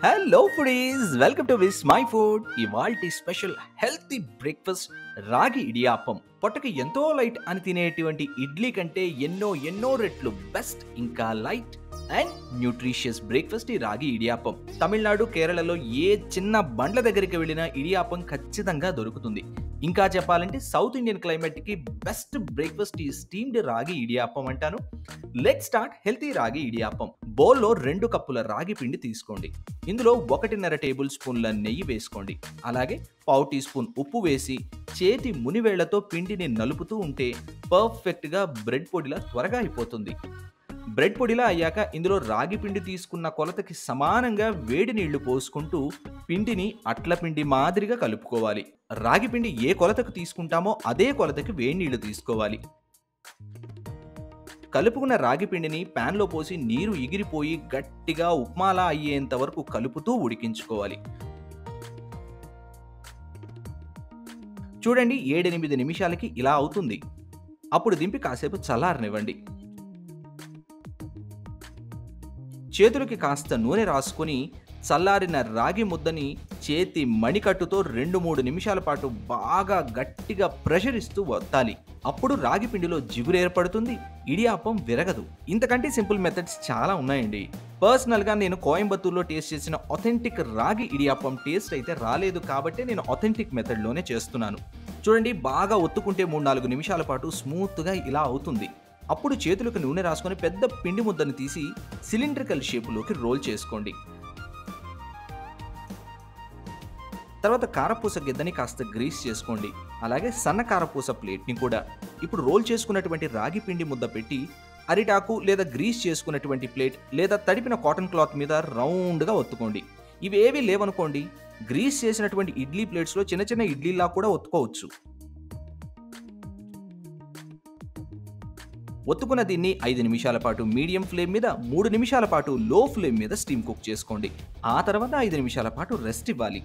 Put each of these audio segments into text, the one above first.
Hello foodies, welcome to Vismai food. ఇవాల్టి special healthy breakfast ragi idiyappam. పొట్టకి ఎంతో light అని తినేటువంటి ఇడ్లీ కంటే ఎన్నో ఎన్నో రెట్లు బెస్ట్, ఇంకా లైట్ అండ్ న్యూట్రిషియస్ బ్రేక్ఫాస్ట్ ఈ రాగి ఇడియాప్పం. తమిళనాడు, కేరళలో ఏ చిన్న బండ్ల దగ్గరికి వెళ్ళినా ఇడియాప్పం ఖచ్చితంగా దొరుకుతుంది. ఇంకా చెప్పాలంటే సౌత్ ఇండియన్ క్లైమేట్ కి బెస్ట్ బ్రేక్ఫాస్ట్ ఈ స్టీమ్డ్ రాగి ఇడియాప్పం అంటాను. లెట్ స్టార్ట్ హెల్తీ రాగి ఇడియాప్పం. బౌల్లో 2 కప్పుల రాగి పిండి తీసుకోండి. ఇందులో 1.5 టేబుల్ స్పూన్ల నెయ్యి వేసుకోండి. అలాగే పావు టీ స్పూన్ ఉప్పు వేసి చేతి మునివేళ్లతో పిండిని నలుపుతూ ఉంటే పర్ఫెక్ట్గా బ్రెడ్ పొడిలా త్వరగా అయిపోతుంది. బ్రెడ్ పొడిలా అయ్యాక ఇందులో రాగి పిండి తీసుకున్న కొలతకి సమానంగా వేడి నీళ్లు పోసుకుంటూ పిండిని అట్ల పిండి మాదిరిగా కలుపుకోవాలి. రాగి పిండి ఏ కొలతకు తీసుకుంటామో అదే కొలతకి వేడి నీళ్లు తీసుకోవాలి. కలుపుకున్న రాగి పిండిని ప్యాన్లో పోసి నీరు ఎగిరిపోయి గట్టిగా ఉప్మాలా అయ్యేంత వరకు కలుపుతూ ఉడికించుకోవాలి. చూడండి, 7-8 నిమిషాలకి ఇలా అవుతుంది. అప్పుడు దింపి కాసేపు చల్లారనివ్వండి. చేతులకి కాస్త నూనె రాసుకొని చల్లారిన రాగి ముద్దని చేతి మణికట్టుతో 2-3 నిమిషాల పాటు బాగా గట్టిగా ప్రెషర్ ఇస్తూ వత్తాలి. అప్పుడు రాగి పిండిలో జిగురు ఏర్పడుతుంది, ఇడియాప్పం విరగదు. ఇంతకంటే సింపుల్ మెథడ్స్ చాలా ఉన్నాయండి. పర్సనల్గా నేను కోయంబత్తూర్లో టేస్ట్ చేసిన ఆథెంటిక్ రాగి ఇడియాప్పం టేస్ట్ అయితే రాలేదు కాబట్టి నేను ఆథెంటిక్ మెథడ్లోనే చేస్తున్నాను. చూడండి, బాగా ఒత్తుకుంటే 3-4 నిమిషాల పాటు స్మూత్గా ఇలా అవుతుంది. అప్పుడు చేతులకు నూనె రాసుకొని పెద్ద పిండి ముద్దను తీసి సిలిండ్రికల్ షేపులోకి రోల్ చేసుకోండి. తర్వాత కారపూస గిద్దని కాస్త గ్రీస్ చేసుకోండి. అలాగే సన్న కారపూస ప్లేట్ని కూడా. ఇప్పుడు రోల్ చేసుకున్నటువంటి రాగి పిండి ముద్ద పెట్టి అరిటాకు లేదా గ్రీస్ చేసుకున్నటువంటి ప్లేట్ లేదా తడిపిన కాటన్ క్లాత్ మీద రౌండ్గా ఒత్తుకోండి. ఇవేవి లేవనుకోండి, గ్రీస్ చేసినటువంటి ఇడ్లీ ప్లేట్స్లో చిన్న చిన్న ఇడ్లీలా కూడా ఒత్తుకోవచ్చు. ఒత్తుకున్న దీన్ని 5 నిమిషాల పాటు మీడియం ఫ్లేమ్ మీద, 3 నిమిషాల పాటు లో ఫ్లేమ్ మీద స్టీమ్ కుక్ చేసుకోండి. ఆ తర్వాత 5 నిమిషాల పాటు రెస్ట్ ఇవ్వాలి.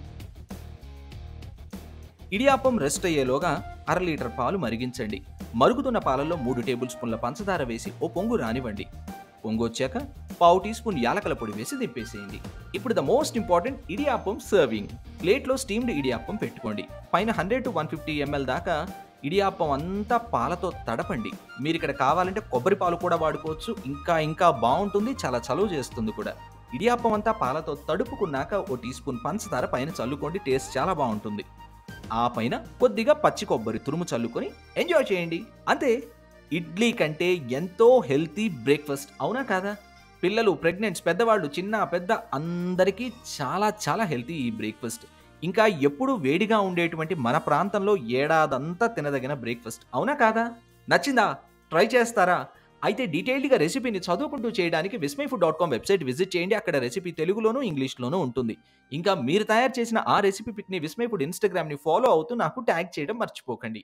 ఇడియాప్పం రెస్ట్ అయ్యేలోగా 1/2 లీటర్ పాలు మరిగించండి. మరుగుతున్న పాలల్లో 3 టేబుల్ స్పూన్ల పంచదార వేసి ఓ పొంగు రానివ్వండి. పొంగు వచ్చాక పావు టీ స్పూన్ యాలకల పొడి వేసి దింపేసేయండి. ఇప్పుడు the most important, idiyappam serving. ప్లేట్లో స్టీమ్డ్ ఇడియాప్పం పెట్టుకోండి. పైన 100-150 ml దాకా ఇడియాప్పం అంతా పాలతో తడపండి. మీరు ఇక్కడ కావాలంటే కొబ్బరి పాలు కూడా వాడుకోవచ్చు. ఇంకా బాగుంటుంది, చాలా చలువ చేస్తుంది కూడా. ఇడియాప్పం అంతా పాలతో తడుపుకున్నాక ఓ టీ స్పూన్ పంచదార పైన చల్లుకోండి. టేస్ట్ చాలా బాగుంటుంది. ఆ పైన కొద్దిగా పచ్చి కొబ్బరి తురుము చల్లుకొని ఎంజాయ్ చేయండి. అంతే, ఇడ్లీ కంటే ఎంతో హెల్తీ బ్రేక్ఫాస్ట్, అవునా కాదా? పిల్లలు, ప్రెగ్నెంట్స్, పెద్దవాళ్ళు, చిన్న పెద్ద అందరికీ చాలా చాలా హెల్తీ ఈ బ్రేక్ఫాస్ట్. ఇంకా ఎప్పుడు వేడిగా ఉండేటువంటి మన ప్రాంతంలో ఏడాదంతా తినదగిన బ్రేక్ఫాస్ట్, అవునా కాదా? నచ్చిందా? ట్రై చేస్తారా? అయితే డీటెయిల్డ్గా రెసిపీని చదువుకుంటూ చేయడానికి vismyfood.com వెబ్సైట్ విజిట్ చేయండి. అక్కడ రెసిపీ తెలుగులోనూ ఇంగ్లీష్లోనూ ఉంటుంది. ఇంకా మీరు తయారు చేసిన ఆ రెసిపీ పిక్ని విస్మయ్ ఫుడ్ ఇన్స్టాగ్రామ్ని ఫాలో అవుతూ నాకు ట్యాగ్ చేయడం మర్చిపోకండి.